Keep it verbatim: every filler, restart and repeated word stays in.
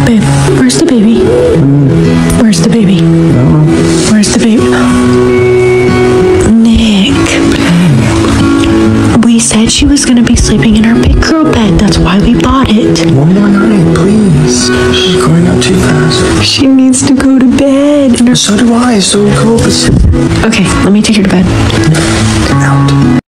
Babe, where's the baby? Where's the baby? Where's the baby? Nick. We said she was gonna be sleeping in our big girl bed. That's why we bought it. One more night, please. She's growing up too fast. She needs to go to bed. So do I, so go. Okay, let me take her to bed. Out.